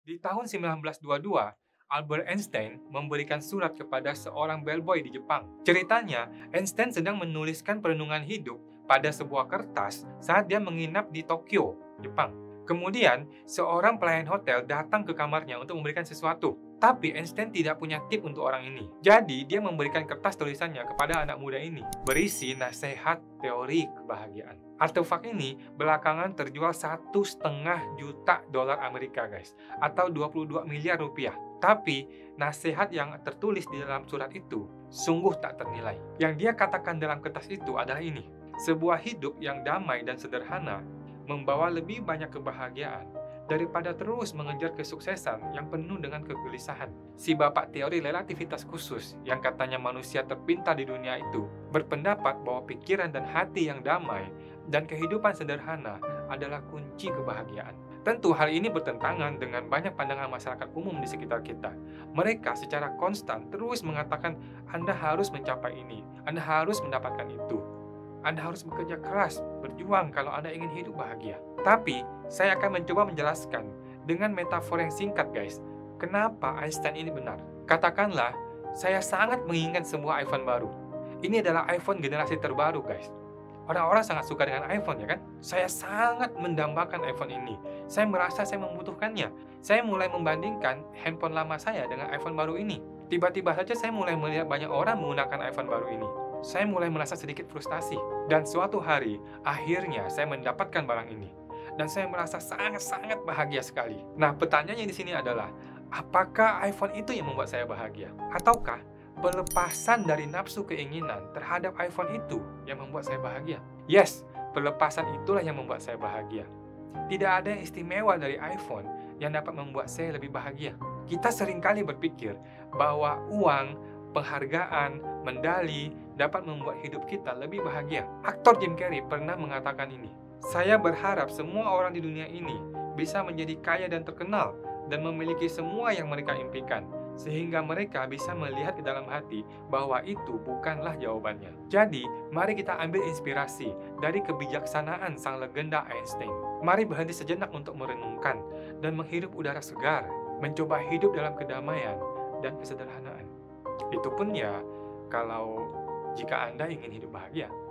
Di tahun 1922, Albert Einstein memberikan surat kepada seorang bellboy di Jepang. Ceritanya, Einstein sedang menuliskan perenungan hidup pada sebuah kertas saat dia menginap di Tokyo, Jepang. Kemudian, seorang pelayan hotel datang ke kamarnya untuk memberikan sesuatu. Tapi Einstein tidak punya tip untuk orang ini. Jadi, dia memberikan kertas tulisannya kepada anak muda ini, berisi nasihat teori kebahagiaan. Artefak ini belakangan terjual 1,5 juta dolar Amerika, guys, atau 22 miliar rupiah. Tapi, nasihat yang tertulis di dalam surat itu sungguh tak ternilai. Yang dia katakan dalam kertas itu adalah ini: sebuah hidup yang damai dan sederhana membawa lebih banyak kebahagiaan daripada terus mengejar kesuksesan yang penuh dengan kegelisahan. Si bapak teori relativitas khusus yang katanya manusia terpintar di dunia itu berpendapat bahwa pikiran dan hati yang damai dan kehidupan sederhana adalah kunci kebahagiaan. Tentu hal ini bertentangan dengan banyak pandangan masyarakat umum di sekitar kita. Mereka secara konstan terus mengatakan Anda harus mencapai ini, Anda harus mendapatkan itu. Anda harus bekerja keras, berjuang kalau Anda ingin hidup bahagia. Tapi, saya akan mencoba menjelaskan dengan metafor yang singkat, guys. Kenapa Einstein ini benar? Katakanlah, saya sangat menginginkan sebuah iPhone baru. Ini adalah iPhone generasi terbaru, guys. Orang-orang sangat suka dengan iPhone, ya kan? Saya sangat mendambakan iPhone ini. Saya merasa saya membutuhkannya. Saya mulai membandingkan handphone lama saya dengan iPhone baru ini. Tiba-tiba saja saya mulai melihat banyak orang menggunakan iPhone baru ini. Saya mulai merasa sedikit frustasi. Dan suatu hari, akhirnya saya mendapatkan barang ini. Dan saya merasa sangat-sangat bahagia sekali. Nah, pertanyaannya di sini adalah, apakah iPhone itu yang membuat saya bahagia? Ataukah pelepasan dari nafsu keinginan terhadap iPhone itu yang membuat saya bahagia? Yes, pelepasan itulah yang membuat saya bahagia. Tidak ada yang istimewa dari iPhone yang dapat membuat saya lebih bahagia. Kita seringkali berpikir bahwa uang, penghargaan, medali dapat membuat hidup kita lebih bahagia. Aktor Jim Carrey pernah mengatakan ini, "Saya berharap semua orang di dunia ini bisa menjadi kaya dan terkenal dan memiliki semua yang mereka impikan, sehingga mereka bisa melihat ke dalam hati bahwa itu bukanlah jawabannya." Jadi, mari kita ambil inspirasi dari kebijaksanaan sang legenda Einstein. Mari berhenti sejenak untuk merenungkan dan menghirup udara segar, mencoba hidup dalam kedamaian dan kesederhanaan. Itu pun ya, kalau jika Anda ingin hidup bahagia.